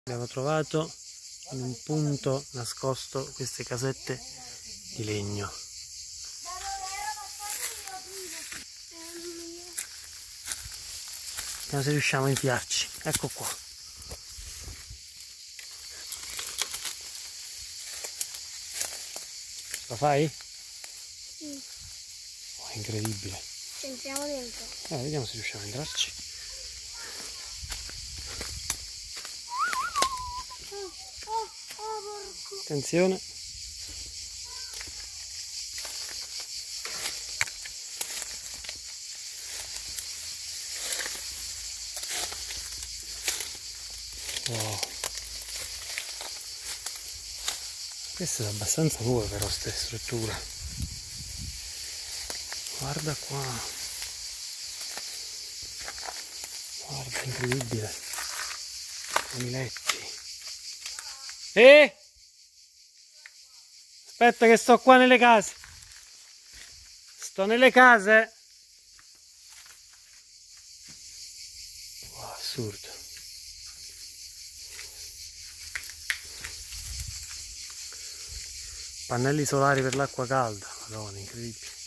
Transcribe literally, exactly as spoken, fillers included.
Abbiamo trovato in un punto nascosto queste casette di legno. Vediamo se riusciamo a infilarci. Ecco qua. Ce la fai? Sì. Oh, è incredibile. Ci entriamo dentro. Eh, vediamo se riusciamo a entrarci. Oh, oh, oh, porco. Attenzione. Wow. Questa è abbastanza nuova però, questa struttura. Guarda qua. Guarda, incredibile. Con i letti. Eh! Aspetta che sto qua nelle case. Sto nelle case. Wow, assurdo. Pannelli solari per l'acqua calda. Madonna, incredibile.